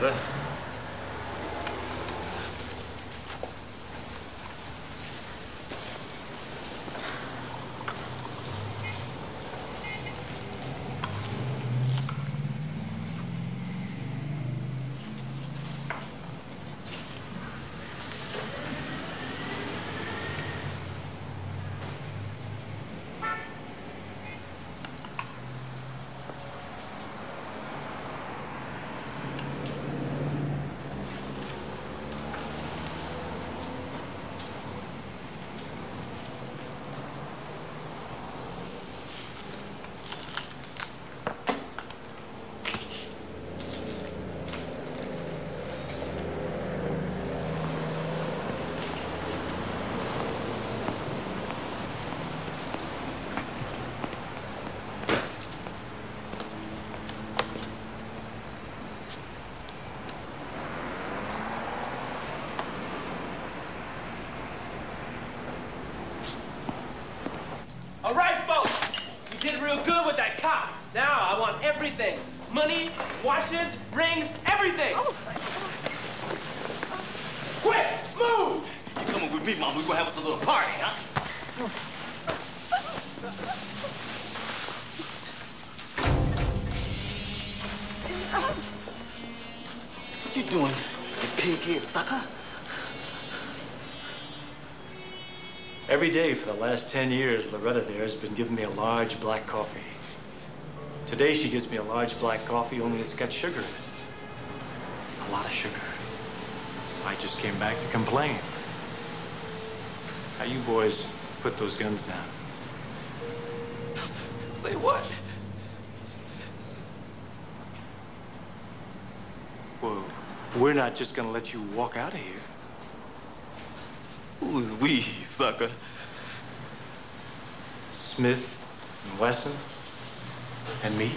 Loretta. All right, folks, we did real good with that cop. Now I want everything. Money, watches, rings, everything. Oh. Quick, move! You coming with me, Mom? We're gonna have us a little party, huh? What you doing, you pig-head sucker? Every day for the last 10 years, Loretta there has been giving me a large black coffee. Today she gives me a large black coffee, only it's got sugar in it. A lot of sugar. I just came back to complain. Now you boys put those guns down. Say what? Whoa, we're not just gonna let you walk out of here. Who's we, sucker? Smith and Wesson and me.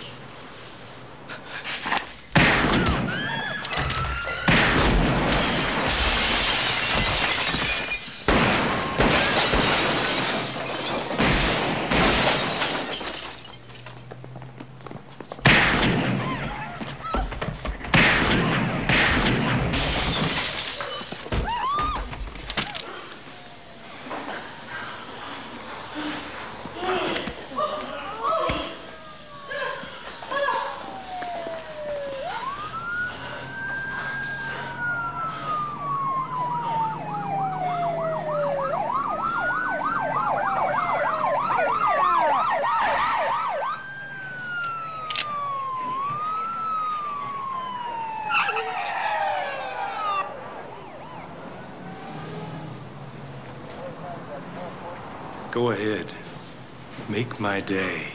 Go ahead. Make my day.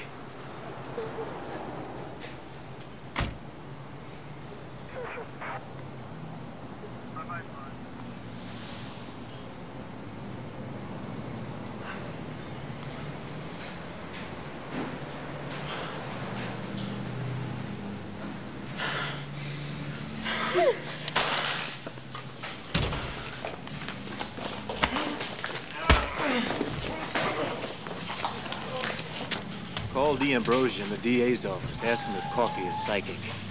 Call D'Ambrosio in the DA's office. Ask him if coffee is psychic.